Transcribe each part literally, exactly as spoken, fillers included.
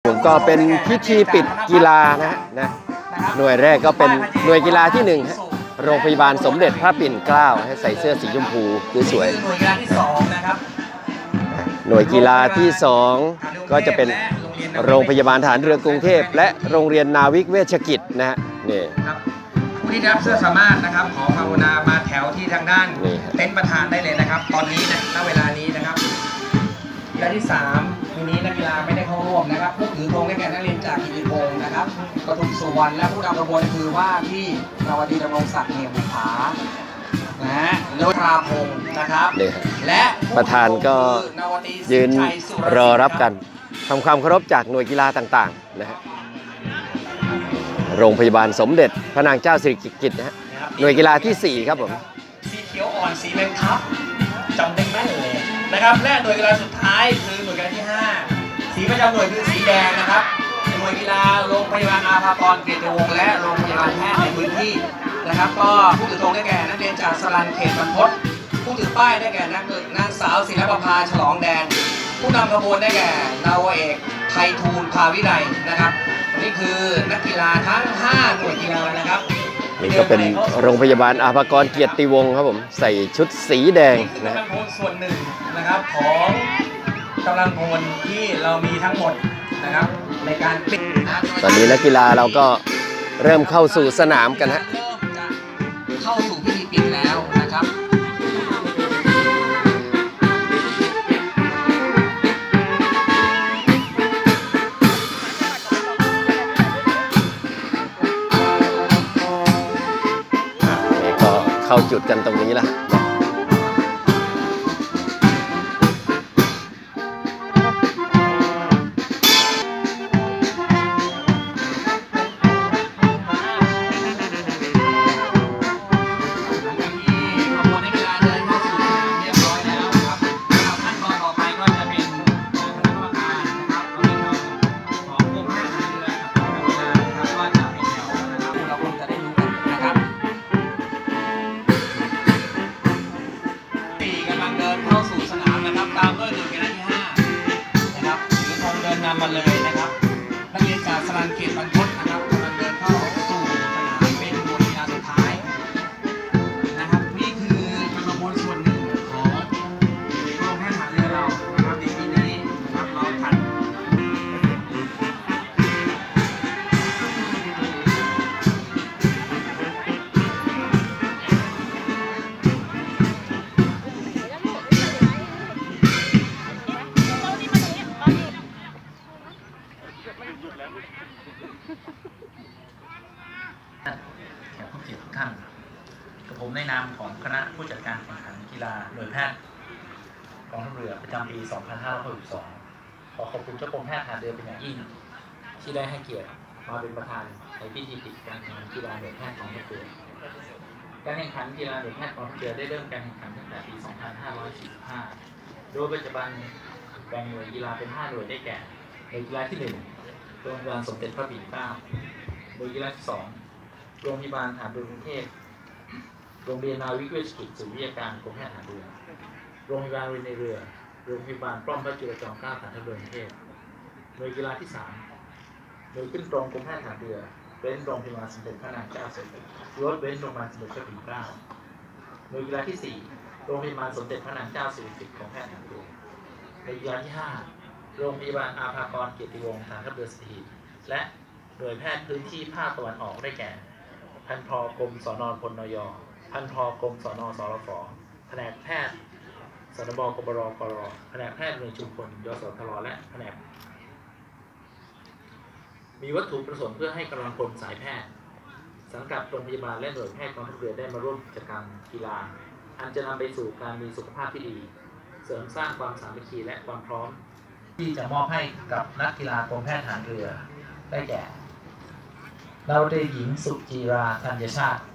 ผมก็เป็นพิธีปิดกีฬานะนะหน่วยแรกก็เป็นหน่วยกีฬาที่หนึ่งโรงพยาบาลสมเด็จพระปิ่นเกล้าให้ใส่เสื้อสีชมพูสวยๆหน่วยกีฬาที่สองนะครับหน่วยกีฬาที่สองก็จะเป็นโรงพยาบาลทหารเรือกรุงเทพและโรงเรียนนาวิกเวชกิจนะฮะนี่ผู้ที่ได้รับเสื้อสามารถนะครับขอภาวนามาแถวที่ทางด้านเต็นท์ประธานได้เลยนะครับตอนนี้นะณเวลานี้นะครับกีฬาที่สามทีนี้นักกีฬาไม่ได้เข้าร่วมนะครับผู้ถือธงได้แก่นักเรียนจากกิติพงศ์นะครับปทุมสุวรรณและผู้นำขบวนคือว่าที่นวดีดำรงศักดิ์เหนี่ยมบุภานะฮะโลทราพงศ์นะครับและประธานก็ยืนรอรับกันทำความเคารพจากหน่วยกีฬาต่างๆนะฮะโรงพยาบาลสมเด็จพระนางเจ้าสิริกิติ์นะฮะหน่วยกีฬาที่สี่ครับผมสีเขียวอ่อนสีแมงทับจำได้ไหมเลยนะครับและหน่วยกีฬาสุดท้ายคือหน่วยกีฬาที่ห้าสีประจำหน่วยคือสีแดงนะครับหน่วยกีฬาโรงพยาบาลอาภากรเกียรติวงศ์และโรงพยาบาลแพทย์ในพื้นที่นะครับก็ผู้ถือธงได้แก่นักเรียนจากสรัญเขตบรรพตผู้ถือป้ายได้แก่นักนางสาวศิลปภาฉลองแดงผู้นำขบวนได้แก่นาวเอกไพฑูรย์ภาวิไลนะครับนี่คือนักกีฬาทั้งห้าหน่วยกีฬานะครับนี่ก็เป็นโรงพยาบาลอาภากรเกียรติวงศ์ครับผมใส่ชุดสีแดงนะฮะส่วนหนึ่งนะครับของกำลังพลที่เรามีทั้งหมดนะครับในการปิดตอนนี้นักกีฬาเราก็เริ่มเข้าสู่สนามกันฮะเข้าสู่พิธีปิดแล้วนะครับเข้าจุดกันตรงนี้ละมาเลยนะครับนักเรียนจากสรัญเขตบรรพตนะครับกำลังเดินเข้าสู่สนามเป็นหน่วยกีฬาสุดท้ายนะครับนี่คือเป็นขบวนส่วนหนึ่งของโรงแพทย์ทหารเรือเรานะครับในปีนี้นะครับเราทันแขกผู้เกียรติทุกท่านกับผมในนามของคณะผู้จัดการแข่งขันกีฬาหน่วยแพทย์กองทัพเรือประจำปี สองพันห้าร้อยหกสิบสอง ขอขอบคุณเจ้ากรมแพทย์ทหารเรือเป็นอย่างยิ่งที่ได้ให้เกียรติมาเป็นประธานในพิธีปิดการแข่งขันกีฬาหน่วยแพทย์กองทัพเรือการแข่งขันกีฬาหน่วยแพทย์กองทัพเรือได้เริ่มการแข่งขันตั้งแต่ปี สองพันห้าร้อยสี่สิบห้า โดยปัจจุบันแบ่งหน่วยกีฬาเป็นห้าหน่วยได้แก่หน่วยกีฬาที่หนึ่งโรงพยาบาลสมเด็จพระปิ่นเกล้าหน่วยกีฬาที่สองโรงพยาบาลทหารเรือกรุงเทพโรงเรียนนาวิกเวชกิจศูนย์วิทยาการกรมแพทย์ทหารเรือโรงพยาบาลเรือในเรือโรงพยาบาลป้อมพระจุลจอมเกล้าฐานทัพเรือกรุงเทพหน่วยกีฬาที่สามหน่วยขึ้นตรงกรมแพทย์ทหารเรือเว้นโรงพยาบาลสมเด็จพระนางเจ้าสิริกิติ์รถเว้นโรงพยาบาลสมเด็จพระปิ่นเกล้าหน่วยกีฬาที่สี่โรงพยาบาลสมเด็จพระนางเจ้าสิริกิติ์ของแพทย์ทหารเรือหน่วยกีฬาที่ห้าโรงพยาบาลอาภากรเกียรติวงศ์ฐานทัพเรือสัตหีบและหน่วยแพทย์พื้นที่ภาคตะวันออกได้แก่พันพกรมสนพลนยพันพกรมสนสรฟแผนกแพทย์สนบกบรกรแผนกแพทย์เมืองชุมพลยสทรและแผนกมีวัตถุประสงค์เพื่อให้กำลังพลสายแพทย์สังกัดโรงพยาบาลและหน่วยแพทย์กองทัพเรือได้มาร่วมกิจกรรมกีฬาอันจะนำไปสู่การมีสุขภาพที่ดีเสริมสร้างความสามัคคีและความพร้อมที่จะมอบให้กับนักกีฬากรมแพทย์ทหารเรือได้แก่ดาวเรือหญิงสุจีราธัญชาติ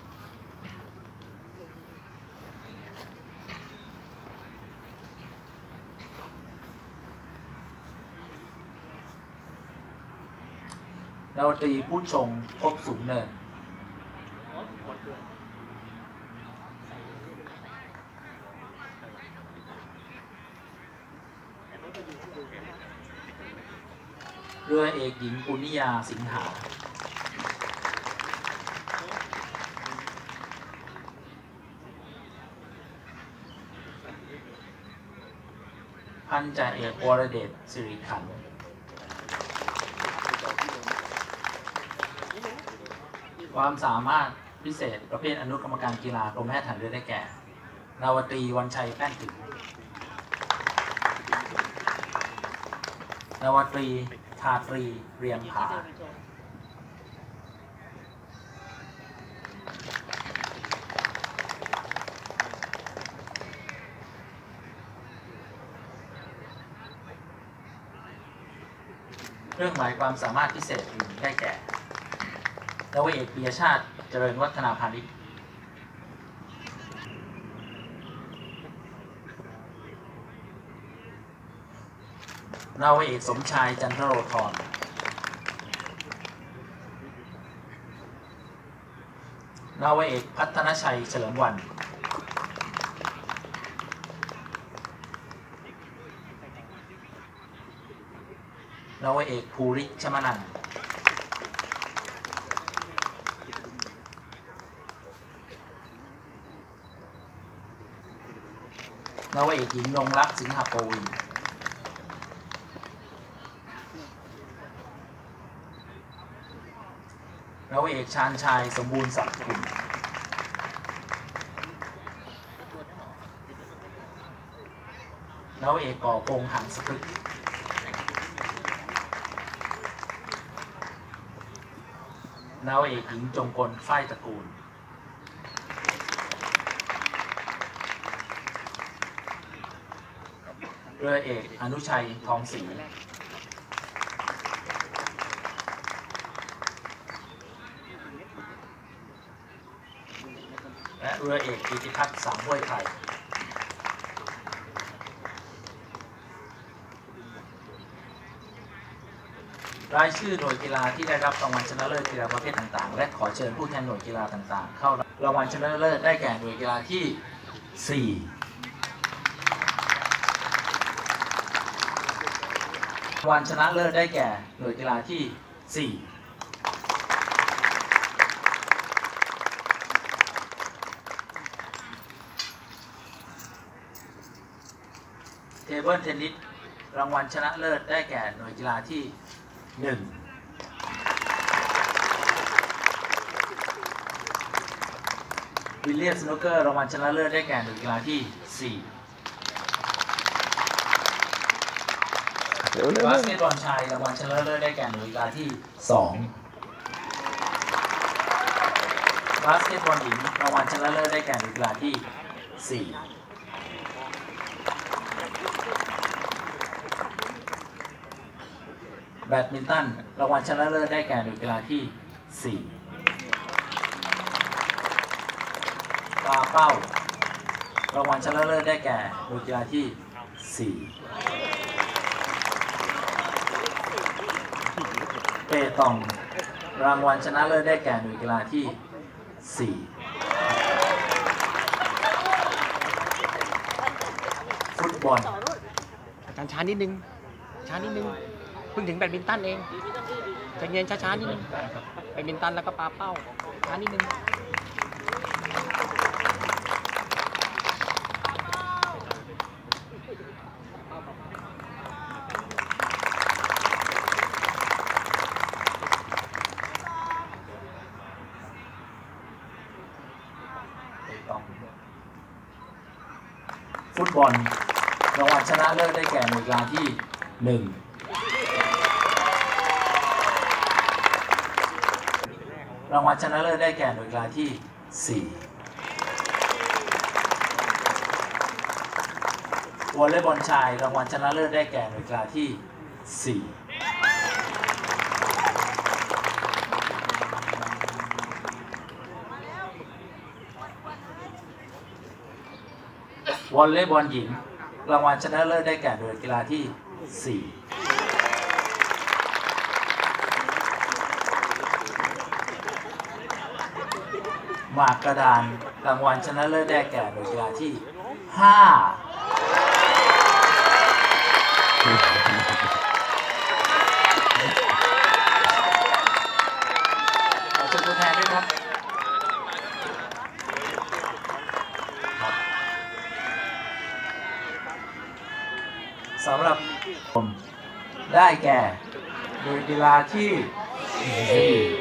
ดาวตรีผู้ชงพบสูงเนินเรือเอกหญิงปุณยาสิงหาพันจ่าเอกวรเดชสิริขันธ์ความสามารถพิเศษประเภทอนุกรรมการกีฬากรมแพทย์ทหารเรือได้แก่นาวตรีวันชัยแป้นถึงนาวตรีชาตรีเรียงผาเรื่องหมายความสามารถพิเศษอื่นได้แก่นาวาเอกปิยชาติเจริญวัฒนาพาณิชย์นาวาเอกสมชายจันทโรธรนาวาเอกพัฒนชัยเฉลิมวันนาวาเอกภูริชมนันท์นาวาเอกหญิงนงรักสิงหโปวินนาวาเอกชาญชัยสมบูรณ์ศักดิ์กุลนาวาเอกก่อพงษ์หังสพฤกษ์นาวาเอกหญิงจงกลฝ้ายตระกูลเรือเอกอนุชัยทองศรีและเรือเอกกิติพัฒน์สามห้วยไทยรายชื่อหน่วยกีฬาที่ได้รับรางวัลชนะเลิศกีฬาประเภทต่างๆและขอเชิญผู้แทนหน่วยกีฬาต่างๆเข้ารางวัลชนะเลิศได้แก่หน่วยกีฬาที่สี่รางวัลชนะเลิศได้แก่หน่วยกีฬาที่สี่เทเบิลเทนนิสรางวัลชนะเลิศได้แก่หน่วยกีฬาที่หนึ่งวิลเลียมสโนว์เกอร์รางวัลชนะเลิศได้แก่หน่วยกีฬาที่สี่บาสเกตบอลชายรางวัลชนะเลิศได้แก่หน่วยกีฬาที่สองบาสเกตบอลหญิงรางวัลชนะเลิศได้แก่หน่วยกีฬาที่สี่แบดมินตันรางวัลชนะเลิศได้แก่หน่วยกีฬาที่สี่ปาเป้ารางวัลชนะเลิศได้แก่หน่วยกีฬาที่สี่เปตองรางวัลชนะเลิศได้แก่หน่วยกีฬาที่สี่ฟุตบอลอาจารย์ช้านิดนึงช้านิดนึงเพิ่งถึงแบดมินตันเองใจเย็นช้าๆนิดนึงแบดมินตันแล้วก็ปาเป้าช้านิดนึงฟุตบอลรางวัลชนะเลิศได้แก่หน่วยกีฬาที่หนึ่งรางวัลชนะเลิศได้แก่หน่วยกีฬาที่สี่วอลเลย์บอลชายรางวัลชนะเลิศได้แก่หน่วยกีฬาที่สี่วอลเลย์บอลหญิงรางวัลชนะเลิศได้แก่หน่วยกีฬาที่สี่หมากกระดานรางวัลชนะเลิศได้แก่หน่วยกีฬาที่ห้าได้แก่หน่วยกีฬาที่สี่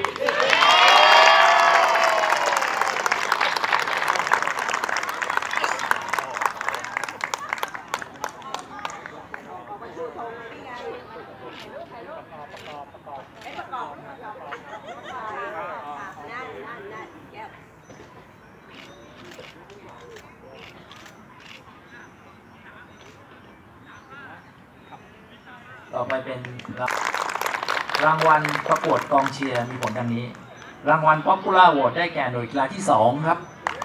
ต่อไปเป็นรางวัลประกวดกองเชียร์มีผลดังนี้ รางวัล Popular Award ได้แก่หน่วยกีฬาที่สองครับ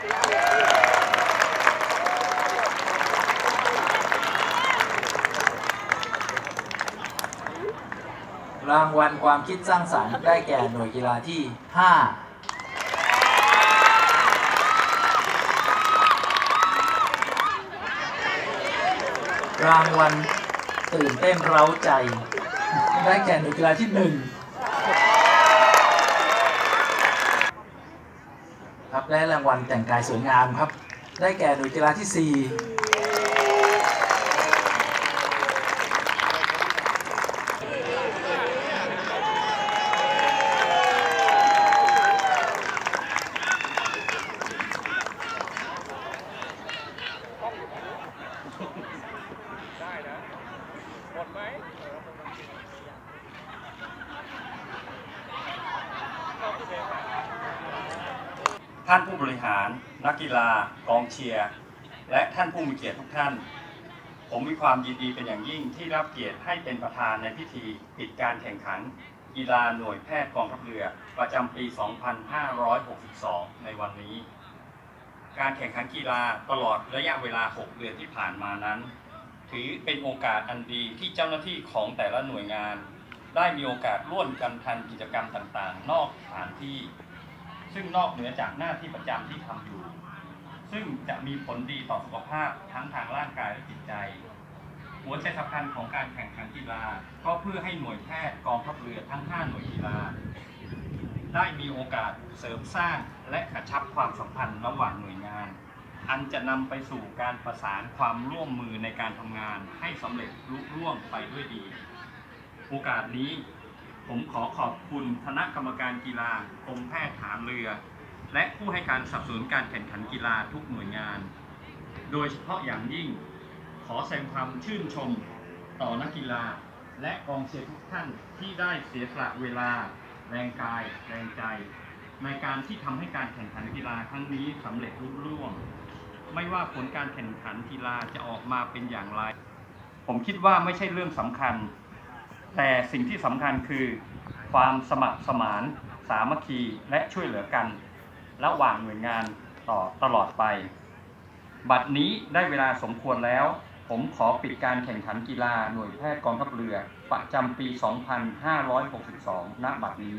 รางวัลความคิดสร้างสรรค์ได้แก่หน่วยกีฬาที่ห้ารางวัลตื่นเต้นเร้าใจได้แก่หน่วยกีฬาที่หนึ่งครับและรางวัลแต่งกายสวยงามครับได้แก่หน่วยกีฬาที่สี่ท่านผู้บริหารนักกีฬากองเชียร์และท่านผู้มีเกียรติทุกท่าน ผมมีความยินดีเป็นอย่างยิ่งที่รับเกียรติให้เป็นประธานในพิธีปิดการแข่งขันกีฬาหน่วยแพทย์กองทัพเรือประจำปี สองพันห้าร้อยหกสิบสอง ในวันนี้ การแข่งขันกีฬาตลอดระยะเวลา หก เดือนที่ผ่านมานั้น ถือเป็นโอกาสอันดีที่เจ้าหน้าที่ของแต่ละหน่วยงานได้มีโอกาสร่วมกันทำกิจกรรมต่างๆนอกสถานที่ซึ่งนอกเหนือจากหน้าที่ประจำที่ทำอยู่ซึ่งจะมีผลดีต่อสุขภาพทั้งทางร่างกายและจิตใจหัวใจสำคัญของการแข่งขันกีฬาก็เพื่อให้หน่วยแพทย์กองทัพเรือทั้งห้าหน่วยกีฬาได้มีโอกาสเสริมสร้างและกระชับความสัมพันธ์ระหว่างหน่วยงานอันจะนำไปสู่การประสานความร่วมมือในการทำงานให้สำเร็จลุล่วงไปด้วยดีโอกาสนี้ผมขอขอบคุณคณะกรรมการกีฬากรมแพทย์ฐานเรือและผู้ให้การสนับสนุนการแข่งขันกีฬาทุกหน่วยงานโดยเฉพาะอย่างยิ่งขอแสดงความชื่นชมต่อนักกีฬาและกองเชียร์ทุกท่านที่ได้เสียสละเวลาแรงกายแรงใจในการที่ทำให้การแข่งขันกีฬาครั้งนี้สำเร็จลุล่วงไม่ว่าผลการแข่งขันกีฬาจะออกมาเป็นอย่างไรผมคิดว่าไม่ใช่เรื่องสำคัญแต่สิ่งที่สำคัญคือความสมัครสมานสามัคคีและช่วยเหลือกันระหว่างหน่วยงานต่อตลอดไปบัดนี้ได้เวลาสมควรแล้วผมขอปิดการแข่งขันกีฬาหน่วยแพทย์กองทัพเรือประจำปี สองพันห้าร้อยหกสิบสอง ณ บัดนี้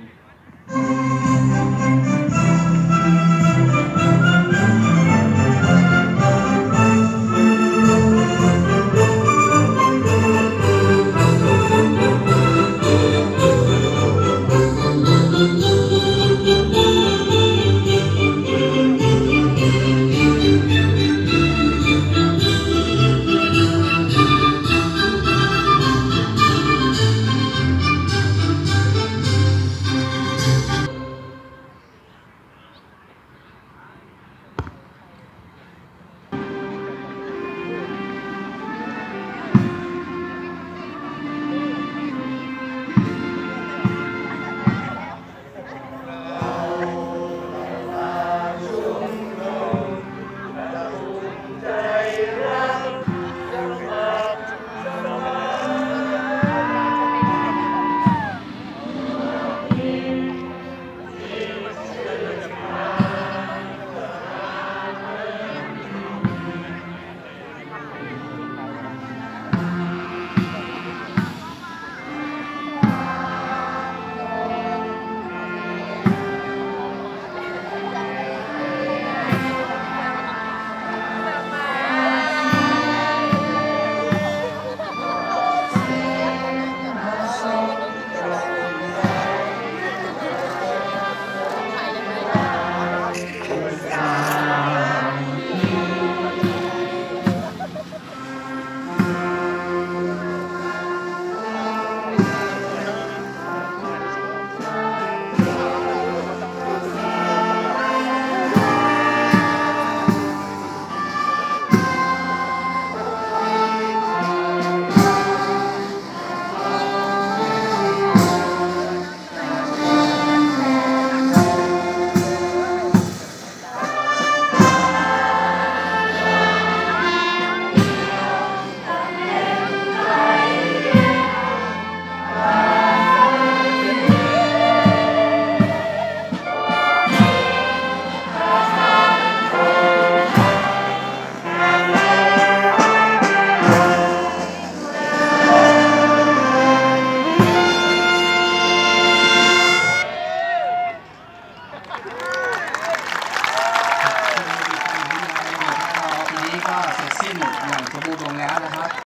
ก็เสร็จสิ้นอย่างสมบูรณ์ลงแล้วนะครับ